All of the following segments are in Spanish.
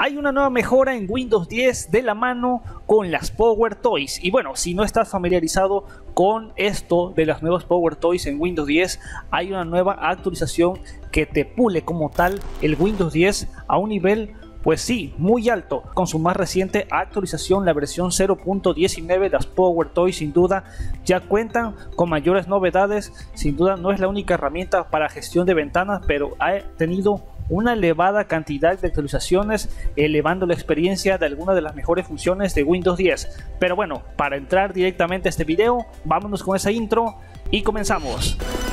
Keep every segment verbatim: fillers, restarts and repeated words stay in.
hay una nueva mejora en Windows diez de la mano con las Power Toys. Y bueno, si no estás familiarizado con esto de las nuevas Power Toys en Windows diez, hay una nueva actualización que te pule como tal el Windows diez a un nivel, pues sí, muy alto. Con su más reciente actualización, la versión cero punto diecinueve, las Power Toys sin duda ya cuentan con mayores novedades. Sin duda no es la única herramienta para gestión de ventanas, pero ha tenido una elevada cantidad de actualizaciones, elevando la experiencia de algunas de las mejores funciones de Windows diez. Pero bueno, para entrar directamente a este video, vámonos con esa intro y comenzamos.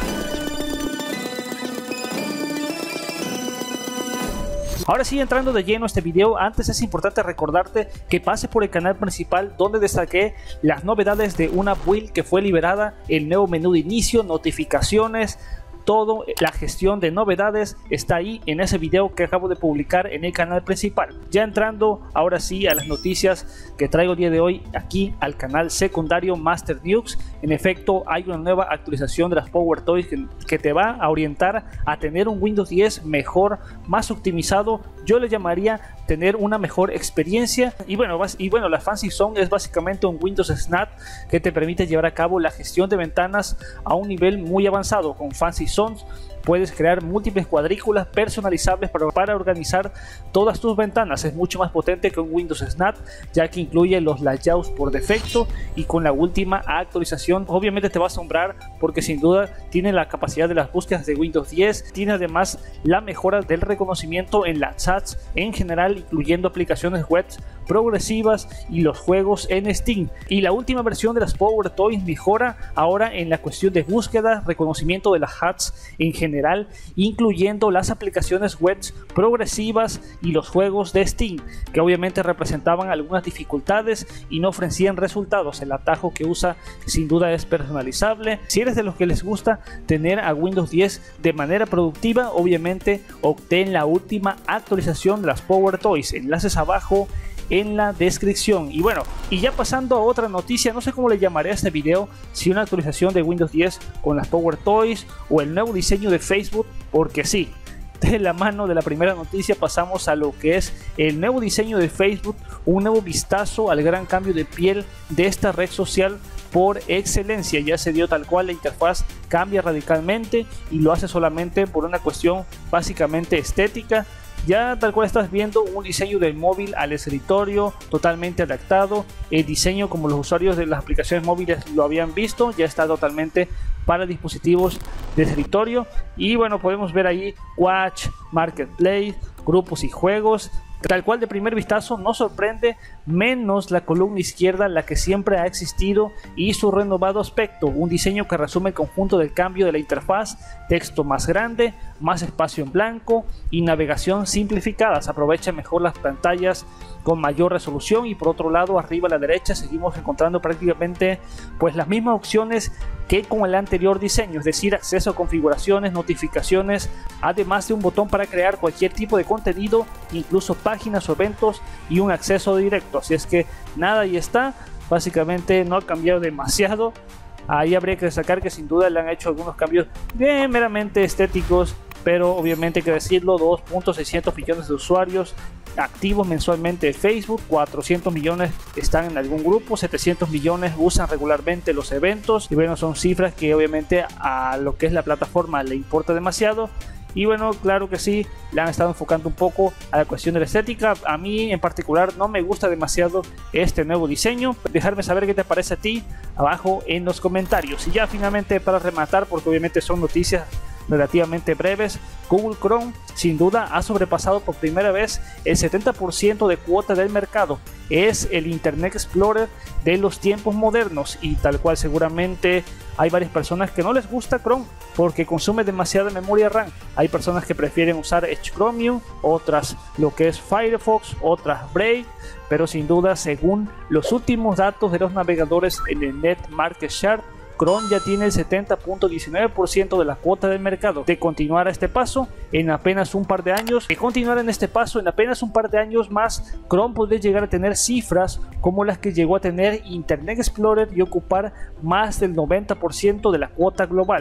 Ahora sí, entrando de lleno a este video, antes es importante recordarte que pases por el canal principal donde destaqué las novedades de una build que fue liberada, el nuevo menú de inicio, notificaciones, todo, la gestión de novedades está ahí en ese video que acabo de publicar en el canal principal. Ya entrando ahora sí a las noticias que traigo el día de hoy aquí al canal secundario Master News. En efecto, hay una nueva actualización de las Power Toys que, que te va a orientar a tener un Windows diez mejor, más optimizado. Yo le llamaría tener una mejor experiencia. Y bueno, y bueno, la Fancy Zone es básicamente un Windows Snap que te permite llevar a cabo la gestión de ventanas a un nivel muy avanzado. Con Fancy Zones puedes crear múltiples cuadrículas personalizables para, para organizar todas tus ventanas. Es mucho más potente que un Windows Snap, ya que incluye los layouts por defecto, y con la última actualización obviamente te va a asombrar porque sin duda tiene la capacidad de las búsquedas de Windows diez, tiene además la mejora del reconocimiento en las chats en general, incluyendo aplicaciones web progresivas y los juegos en Steam. Y la última versión de las Power Toys mejora ahora en la cuestión de búsqueda, reconocimiento de las chats en general, incluyendo las aplicaciones web progresivas y los juegos de Steam, que obviamente representaban algunas dificultades y no ofrecían resultados. El atajo que usa sin duda es personalizable. Si eres de los que les gusta tener a Windows diez de manera productiva, obviamente obtén la última actualización de las Power Toys. Enlaces abajo en la descripción. Y bueno, y ya pasando a otra noticia, no sé cómo le llamaré a este video, si una actualización de Windows diez con las Power Toys o el nuevo diseño de Facebook, porque sí, de la mano de la primera noticia pasamos a lo que es el nuevo diseño de Facebook, un nuevo vistazo al gran cambio de piel de esta red social por excelencia. Ya se dio tal cual, la interfaz cambia radicalmente y lo hace solamente por una cuestión básicamente estética. Ya tal cual estás viendo un diseño del móvil al escritorio totalmente adaptado. El diseño, como los usuarios de las aplicaciones móviles lo habían visto, ya está totalmente para dispositivos de escritorio. Y bueno, podemos ver ahí Watch, Marketplace, grupos y juegos. Tal cual, de primer vistazo no sorprende, menos la columna izquierda, la que siempre ha existido, y su renovado aspecto. Un diseño que resume el conjunto del cambio de la interfaz: texto más grande, más espacio en blanco y navegación simplificada. Se aprovecha mejor las pantallas con mayor resolución, y por otro lado, arriba a la derecha seguimos encontrando prácticamente pues las mismas opciones que con el anterior diseño, es decir, acceso a configuraciones, notificaciones, además de un botón para crear cualquier tipo de contenido, incluso páginas o eventos, y un acceso directo. Así es que nada, ahí está, básicamente no ha cambiado demasiado. Ahí habría que destacar que sin duda le han hecho algunos cambios bien meramente estéticos, pero obviamente hay que decirlo, dos punto seiscientos millones de usuarios activos mensualmente de Facebook, cuatrocientos millones están en algún grupo, setecientos millones usan regularmente los eventos, y bueno, son cifras que obviamente a lo que es la plataforma le importa demasiado. Y bueno, claro que sí, le han estado enfocando un poco a la cuestión de la estética. A mí en particular no me gusta demasiado este nuevo diseño. Dejarme saber qué te parece a ti abajo en los comentarios. Y ya finalmente, para rematar, porque obviamente son noticias relativamente breves, Google Chrome sin duda ha sobrepasado por primera vez el setenta por ciento de cuota del mercado. Es el Internet Explorer de los tiempos modernos, y tal cual seguramente hay varias personas que no les gusta Chrome porque consume demasiada memoria RAM. Hay personas que prefieren usar Edge Chromium, otras lo que es Firefox, otras Brave, pero sin duda, según los últimos datos de los navegadores en el Net Market Share, Chrome ya tiene el setenta punto diecinueve por ciento de la cuota del mercado. De continuar a este paso en apenas un par de años, de continuar en este paso en apenas un par de años más, Chrome podría llegar a tener cifras como las que llegó a tener Internet Explorer y ocupar más del noventa por ciento de la cuota global.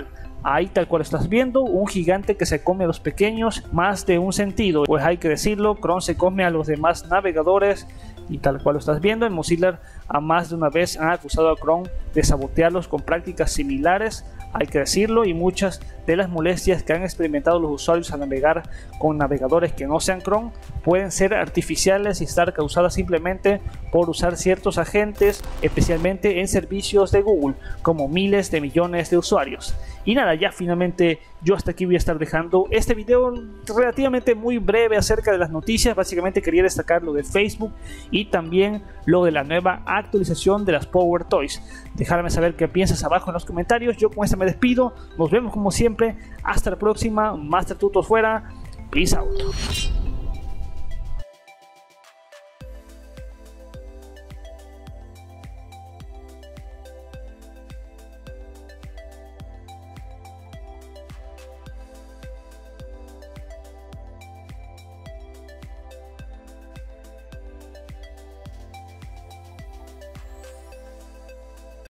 Ahí tal cual estás viendo, un gigante que se come a los pequeños, más de un sentido. Pues hay que decirlo, Chrome se come a los demás navegadores y tal cual lo estás viendo. En Mozilla a más de una vez han acusado a Chrome de sabotearlos con prácticas similares, hay que decirlo, y muchas de las molestias que han experimentado los usuarios al navegar con navegadores que no sean Chrome pueden ser artificiales y estar causadas simplemente por usar ciertos agentes, especialmente en servicios de Google, como miles de millones de usuarios. Y nada, ya finalmente yo hasta aquí voy a estar dejando este video relativamente muy breve acerca de las noticias. Básicamente quería destacar lo de Facebook y también lo de la nueva actualización de las Power Toys. Déjame saber qué piensas abajo en los comentarios. Yo con esto me despido, nos vemos como siempre, hasta la próxima. Master Tutos fuera, peace out.